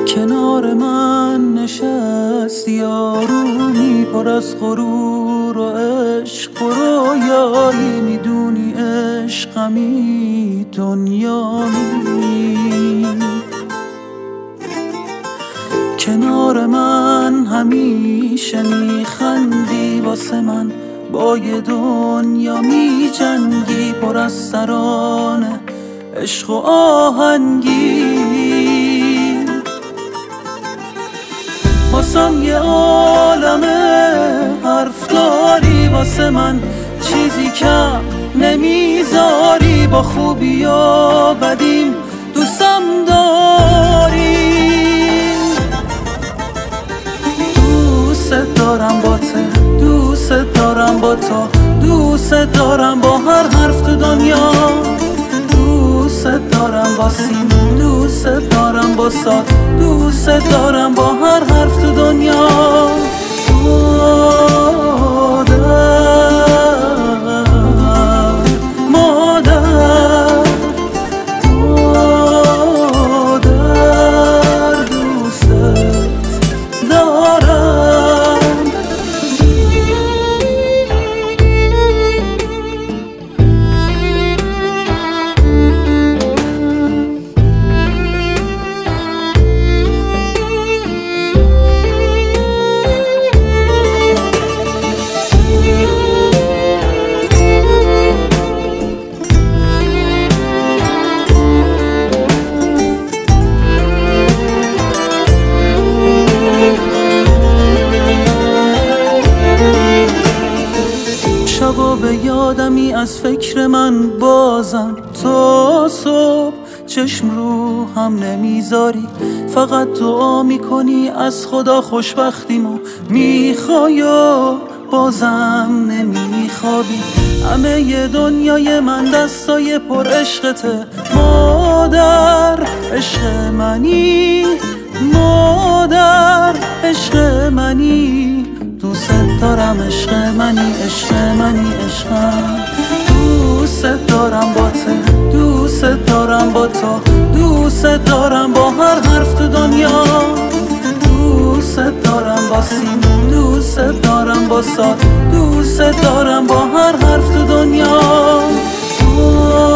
کنار من نشستی آرومی پر از غرور و عشق و رویایی، میدونی عشقمی دنیایی. کنار من همیشه میخندی، واسه من با یه دنیا میجنگی، پر از ترانه عشق و آهنگی. واسم یه عالمه حرف داری، واسه من چیزی کم نمیذاری، با خوبی و بدیم دوستم داری. دوست دارم با ته، دوست دارم با تو، دوست دارم با هر حرف تو دنیا، دوست دارم با سیم، دوست دارم با سات، دوست دارم با هر حرف تو دنیا. شبا به یادمی از فکر من بازم، تا صبح چشم رو هم نمیذاری، فقط دعا میکنی از خدا خوشبختیمو میخوای و بازم نمیخوابی. همه ی دنیای من دستای پر عشقته مادر، عشق منی مادر، عشق منی، دوست دارم عشق منی، عشق منی، عشقم. دوست دارم با ته، دوست دارم با تو، دوست دارم با هر حرف تو دنیا، دوست دارم با سیم، دوست دارم با سات، دوست دارم با هر حرف تو دنیا.